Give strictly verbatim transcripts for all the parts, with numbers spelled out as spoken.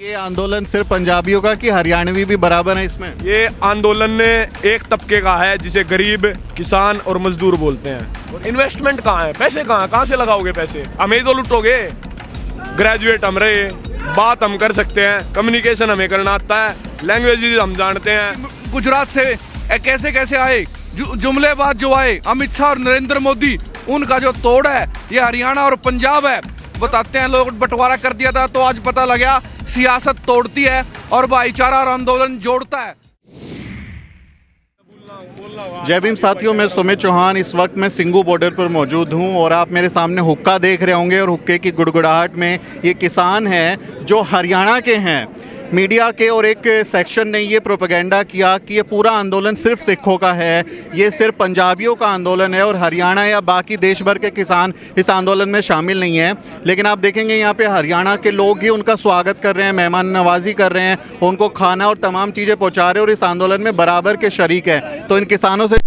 ये आंदोलन सिर्फ पंजाबियों का कि हरियाणवी भी बराबर है इसमें? ये आंदोलन ने एक तबके का है जिसे गरीब, किसान और मजदूर बोलते हैं। और इन्वेस्टमेंट कहाँ है, पैसे कहाँ कहाँ से लगाओगे पैसे? हमें तो लुटोगे। ग्रेजुएट हम रहे, बात हम कर सकते हैं, कम्युनिकेशन हमें करना आता है, लैंग्वेज हम जानते हैं। गुजरात से कैसे कैसे आए, जु, जुमलेबाज जो आए, अमित शाह और नरेंद्र मोदी, उनका जो तोड़ है ये हरियाणा और पंजाब है। बताते हैं लोग बंटवारा कर दिया था, तो आज पता लगा सियासत तोड़ती है और भाईचारा और आंदोलन जोड़ता है। जय भीम साथियों, मैं सुमित चौहान इस वक्त मैं सिंगू बॉर्डर पर मौजूद हूं और आप मेरे सामने हुक्का देख रहे होंगे और हुक्के की गुड़गुड़ाहट में ये किसान हैं जो हरियाणा के हैं। मीडिया के और एक सेक्शन ने ये प्रोपेगेंडा किया कि ये पूरा आंदोलन सिर्फ सिखों का है, ये सिर्फ पंजाबियों का आंदोलन है और हरियाणा या बाकी देश भर के किसान इस आंदोलन में शामिल नहीं हैं। लेकिन आप देखेंगे यहाँ पे हरियाणा के लोग ही उनका स्वागत कर रहे हैं, मेहमान नवाजी कर रहे हैं, उनको खाना और तमाम चीज़ें पहुँचा रहे हैं और इस आंदोलन में बराबर के शरीक हैं। तो इन किसानों से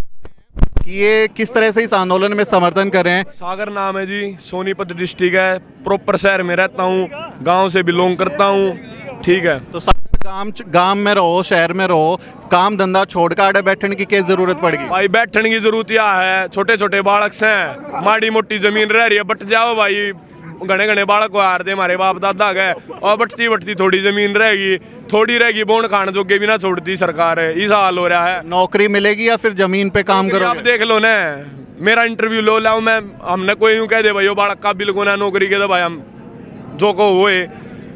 ये किस तरह से इस आंदोलन में समर्थन कर रहे हैं? सागर नाम है जी, सोनीपत डिस्ट्रिक्ट है, प्रॉपर शहर में रहता हूँ, गाँव से बिलोंग करता हूँ। ठीक है, तो सागर गांव गांव में रहो, शहर में रहो, काम धंधा छोड़कर आड़े बैठने की क्या जरूरत पड़ेगी? भाई बैठने की जरूरत क्या है, छोटे छोटे बालक हैं, माड़ी मोटी जमीन रह रही है, बट जाओ भाई। घने घने बालक को हार दे हमारे बाप दादा गए और बटती बटती थोड़ी जमीन रहेगी, थोड़ी रहेगी, बोन खान जोगे भी ना छोड़ती सरकार है। इस हाल हो रहा है। नौकरी मिलेगी या फिर जमीन पे काम करो? आप देख लो ना, मेरा इंटरव्यू लो लाओ, मैं हमने कोई यूँ कह दे भाई बालक काबिल को ना नौकरी के, तो भाई हम जो को हुए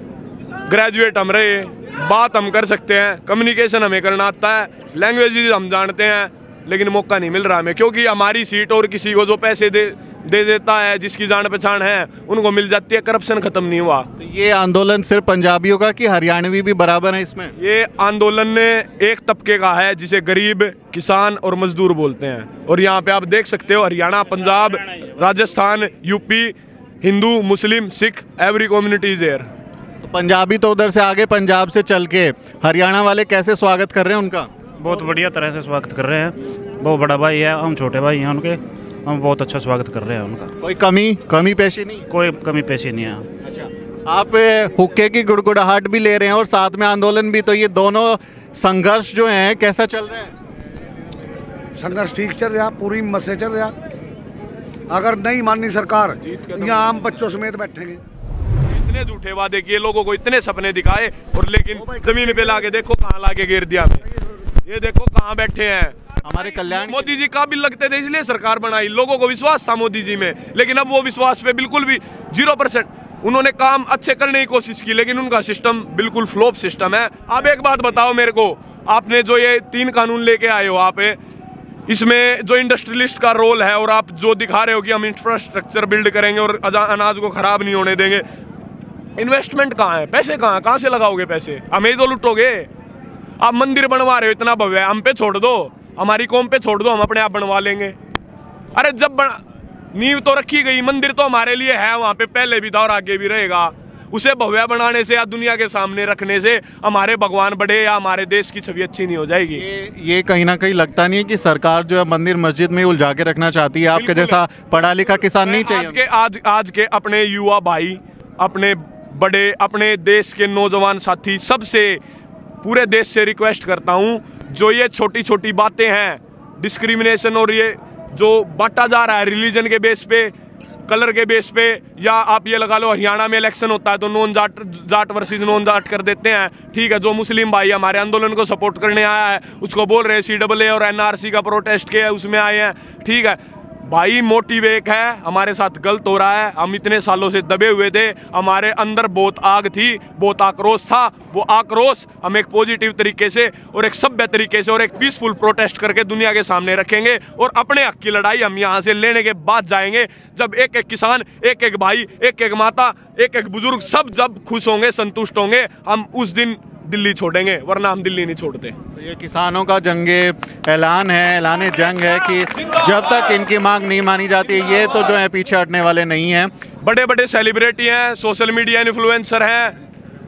ग्रेजुएट हम रहे, बात हम कर सकते हैं, कम्युनिकेशन हमें करना आता है, लैंग्वेज हम जानते हैं, लेकिन मौका नहीं मिल रहा हमें, क्योंकि हमारी सीट और किसी को जो पैसे दे दे देता है, जिसकी जान पहचान है, उनको मिल जाती है। करप्शन खत्म नहीं हुआ। तो ये आंदोलन सिर्फ पंजाबियों का कि हरियाणवी भी बराबर है इसमें? ये आंदोलन ने एक तबके का है जिसे गरीब, किसान और मजदूर बोलते हैं। और यहाँ पे आप देख सकते हो, Haryana, Punjab, Rajasthan, UP, Hindu, Muslim, Sikh, every community is there. Punjabi तो उधर से आगे पंजाब से चल के हरियाणा वाले कैसे स्वागत कर रहे हैं उनका? बहुत बढ़िया तरह से स्वागत कर रहे हैं। बहुत बड़ा भाई है, हम छोटे भाई हैं उनके, हम बहुत अच्छा स्वागत कर रहे हैं उनका। कोई कमी कमी पेशी नहीं? कोई कमी पेशी नहीं है। अच्छा, आप हुक्के की गुड़गुड़ाहट भी ले रहे हैं और साथ में आंदोलन भी, तो ये दोनों संघर्ष जो हैं कैसा चल रहा है? संघर्ष ठीक चल रहा, पूरी हिम्मत से चल रहा। अगर नहीं माननी सरकार, यहाँ आम बच्चों समेत बैठेंगे। इतने झूठे वादे किए, लोगों को इतने सपने दिखाए, और लेकिन जमीन पे लाके देखो कहाँ लाके गिर दिया। ये देखो कहाँ बैठे हैं। हमारे कल्याण मोदी जी काबिल लगते थे इसलिए सरकार बनाई, लोगों को विश्वास था मोदी जी में, लेकिन अब वो विश्वास पे बिल्कुल भी जीरो परसेंट। उन्होंने काम अच्छे करने की कोशिश की, लेकिन उनका सिस्टम बिल्कुल फ्लॉप सिस्टम है। आप एक बात बताओ मेरे को, आपने जो ये तीन कानून लेके आए हो, आप इसमें जो इंडस्ट्रियलिस्ट का रोल है, और आप जो दिखा रहे हो कि हम इंफ्रास्ट्रक्चर बिल्ड करेंगे और अनाज को खराब नहीं होने देंगे, इन्वेस्टमेंट कहाँ है, पैसे कहाँ कहाँ से लगाओगे पैसे? हमें तो लुटोगे। आप मंदिर बनवा रहे हो इतना भव्य, हम पे छोड़ दो, हमारी कौम पे छोड़ दो, हम अपने आप बनवा लेंगे। अरे जब बन... नींव तो रखी गई, मंदिर तो हमारे लिए है, वहाँ पे पहले भी था और आगे भी रहेगा। उसे भव्य बनाने से या दुनिया के सामने रखने से हमारे भगवान बड़े या हमारे देश की छवि अच्छी नहीं हो जाएगी। ये, ये कहीं ना कहीं लगता नहीं है कि सरकार जो है मंदिर मस्जिद में उलझा के रखना चाहती है? आपके जैसा पढ़ा लिखा किसान नहीं चाहिए? आज के आज आज के अपने युवा भाई, अपने बड़े, अपने देश के नौजवान साथी, सबसे पूरे देश से रिक्वेस्ट करता हूं, जो ये छोटी छोटी बातें हैं, डिस्क्रिमिनेशन और ये जो बांटा जा रहा है रिलीजन के बेस पे, कलर के बेस पे, या आप ये लगा लो हरियाणा में इलेक्शन होता है तो non Jat Jat versus non Jat कर देते हैं। ठीक है, जो मुस्लिम भाई हमारे आंदोलन को सपोर्ट करने आया है उसको बोल रहे हैं सी डबल ए और एनआरसी का प्रोटेस्ट किया, उसमें आए हैं। ठीक है भाई, मोटिव एक है, हमारे साथ गलत हो रहा है, हम इतने सालों से दबे हुए थे, हमारे अंदर बहुत आग थी, बहुत आक्रोश था, वो आक्रोश हम एक पॉजिटिव तरीके से और एक सभ्य तरीके से और एक पीसफुल प्रोटेस्ट करके दुनिया के सामने रखेंगे, और अपने हक की लड़ाई हम यहाँ से लेने के बाद जाएंगे, जब एक एक किसान, एक एक भाई, एक एक माता, एक एक बुजुर्ग सब जब खुश होंगे, संतुष्ट होंगे, हम उस दिन दिल्ली छोड़ेंगे, वरना हम दिल्ली नहीं छोड़ते। तो ये किसानों का जंगे ऐलान है, ऐलान जंग है कि जब तक इनकी मांग नहीं मानी जाती, ये तो जो है पीछे हटने वाले नहीं हैं। बड़े बड़े सेलिब्रिटी हैं, सोशल मीडिया इन्फ्लुएंसर हैं,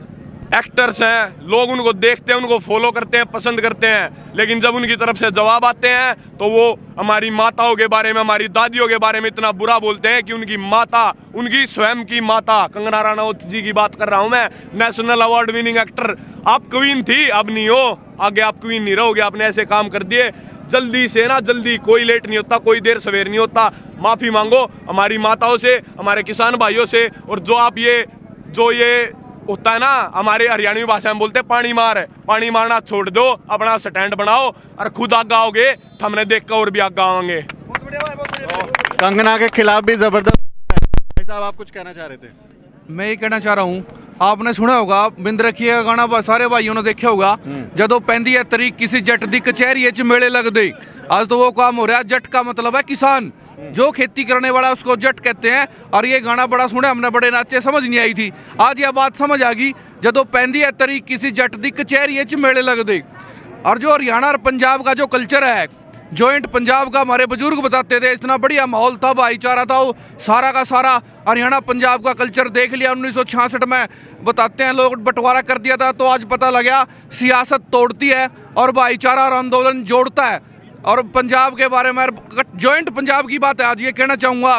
एक्टर्स हैं, लोग उनको देखते हैं, उनको फॉलो करते हैं, पसंद करते हैं, लेकिन जब उनकी तरफ से जवाब आते हैं तो वो हमारी माताओं के बारे में, हमारी दादियों के बारे में इतना बुरा बोलते हैं कि उनकी माता, उनकी स्वयं की माता, कंगना रनौत जी की बात कर रहा हूं मैं, नेशनल अवार्ड विनिंग एक्टर, आप क्वीन थी, अब नहीं हो, आगे आप क्वीन नहीं रहोगे, आपने ऐसे काम कर दिए। जल्दी से ना, जल्दी, कोई लेट नहीं होता, कोई देर सवेर नहीं होता, माफ़ी मांगो हमारी माताओं से, हमारे किसान भाइयों से। और जो आप ये जो ये होता है ना, हमारे हरियाणवी भाषा में बोलते हैं पानी मार, पानी मारना छोड़ दो, अपना स्टैंड बनाओ और खुद आगे आओगे, हमने देख कर और भी आगे आएंगे। कंगना के खिलाफ भी जबरदस्त। भाई साहब, आप कुछ कहना चाह रहे थे? मैं ये कहना चाह रहा हूँ, आपने सुना होगा बिंद रखिए का गाना, सारे भाइयों ने देखा होगा, जदों पैंदी है तरीक किसी जट दी कचहरी च मेले लग दे। आज तो वो काम हो रहा है, जट का मतलब है किसान, जो खेती करने वाला उसको जट कहते हैं। और ये गाना बड़ा सुना, हमने बड़े नाचे, समझ नहीं आई थी, आज यह बात समझ आ गई, जदों पैंदी है तरीक किसी जट दी कचहरी च मेले लग दे। और जो हरियाणा और पंजाब का जो कल्चर है, जॉइंट पंजाब का, हमारे बुजुर्ग बताते थे, इतना बढ़िया माहौल था, भाईचारा था, वो सारा का सारा हरियाणा पंजाब का कल्चर देख लिया उन्नीस सौ छियासठ में। बताते हैं लोग बंटवारा कर दिया था, तो आज पता लगा सियासत तोड़ती है और भाईचारा और आंदोलन जोड़ता है। और पंजाब के बारे में, जॉइंट पंजाब की बात है, आज ये कहना चाहूँगा,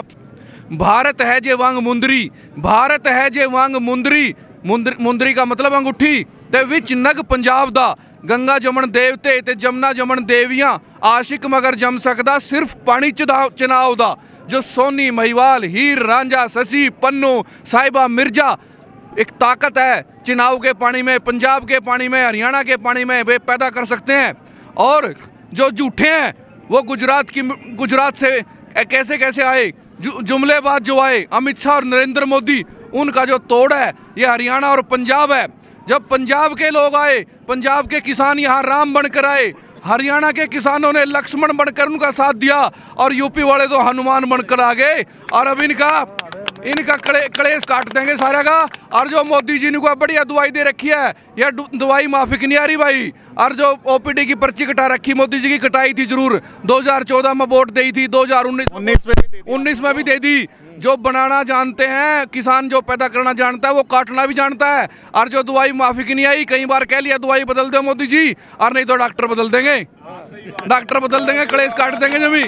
भारत है जे वांग मुंदरी, भारत है जे वांग मुंदरी, मुंदरी मुंदरी का मतलब अंगूठी, ते विच नग पंजाब दा, गंगा जमन देवते ते जमुना जमन देवियां, आशिक मगर जम सकदा सिर्फ पानी चनाव दा। जो सोनी, महिवाल, हीर रांझा, शशि, पन्नू, साहिबा मिर्जा, एक ताकत है चुनाव के पानी में, पंजाब के पानी में, हरियाणा के पानी में वे पैदा कर सकते हैं। और जो झूठे हैं वो गुजरात की, गुजरात से कैसे कैसे आए, जु, जुमलेबाज जो आए, अमित शाह और नरेंद्र मोदी, उनका जो तोड़ है ये हरियाणा और पंजाब है। जब पंजाब के लोग आए, पंजाब के किसान यहाँ राम बनकर आए, हरियाणा के किसानों ने लक्ष्मण बनकर उनका साथ दिया, और यूपी वाले तो हनुमान बनकर आ गए। और अब इनका इनका कले कलेश काट देंगे सारा का। और जो मोदी जी ने को बढ़िया दवाई दे रखी है, यह दवाई माफिक नहीं आ रही भाई। और जो ओपीडी की पर्ची कटा रखी, मोदी जी की कटाई थी जरूर, दो हज़ार चौदह में वोट दी थी, दो हज़ार उन्नीस उन्नीस में भी दे दी। जो बनाना जानते हैं किसान, जो पैदा करना जानता है, वो काटना भी जानता है। और जो दवाई माफी की नहीं आई, कई बार कह लिया दवाई बदल दो मोदी जी, और नहीं तो डॉक्टर बदल देंगे, डॉक्टर बदल देंगे, कलेश काट देंगे। जमी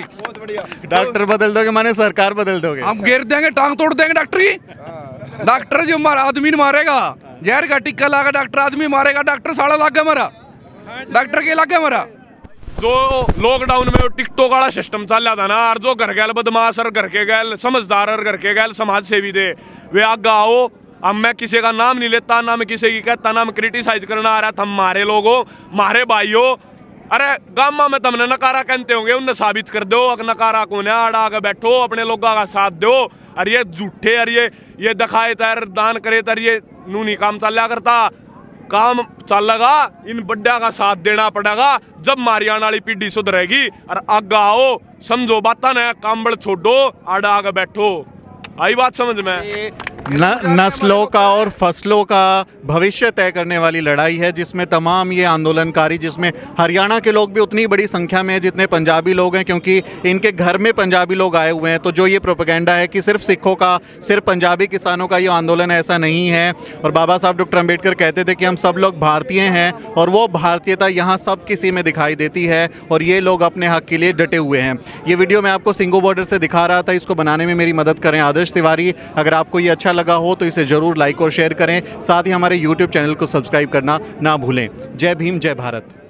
डॉक्टर बदल दोगे माने सरकार बदल दोगे? हम घेर देंगे, टांग तोड़ देंगे डॉक्टर की। डॉक्टर जो मारा आदमी मारेगा, जहर का टिक्का लागा डॉक्टर आदमी मारेगा, डॉक्टर साला लाग गया मरा, डॉक्टर के लाग गया मरा। जो लॉकडाउन में टिकटॉक वाला सिस्टम चल रहा था ना, और जो घर गैल बदमाश और घर के गैल समझदार और घर के गैल समाज सेवी थे, वे आगे आओ। अब मैं किसी का नाम नहीं लेता, ना मैं किसी की कहता, ना मैं क्रिटिसाइज करना आ रहा था। हमारे लोगों, हमारे भाइयों, अरे गामा में तुमने नकारा कहते होंगे, उन्हें साबित कर दो नकारा कौन है, आड़ा आगे बैठो, अपने लोगों का साथ दो। अरे ये झूठे, अरे ये ये दिखाए तर दान करे तर ये नू नहीं काम चल करता, काम चल लगा, इन बड्डा का साथ देना पड़ेगा। जब हमारी आने वाली पीढ़ी सुधरेगी, और आगे आओ, समझो बात ना, कांबड़ छोड़ो, आड़ा आगे बैठो। आई बात समझ में? न, नस्लों का और फसलों का भविष्य तय करने वाली लड़ाई है, जिसमें तमाम ये आंदोलनकारी, जिसमें हरियाणा के लोग भी उतनी बड़ी संख्या में हैं जितने पंजाबी लोग हैं, क्योंकि इनके घर में पंजाबी लोग आए हुए हैं। तो जो ये प्रोपेगेंडा है कि सिर्फ सिखों का, सिर्फ पंजाबी किसानों का ये आंदोलन, ऐसा नहीं है। और बाबा साहब डॉक्टर अम्बेडकर कहते थे कि हम सब लोग भारतीय हैं, और वो भारतीयता यहाँ सब किसी में दिखाई देती है, और ये लोग अपने हक के लिए डटे हुए हैं। ये वीडियो मैं आपको सिंगू बॉर्डर से दिखा रहा था, इसको बनाने में मेरी मदद करें आदर्श तिवारी। अगर आपको ये अच्छा लगा हो तो इसे जरूर लाइक और शेयर करें, साथ ही हमारे यूट्यूब चैनल को सब्सक्राइब करना ना भूलें। जय भीम, जय भारत।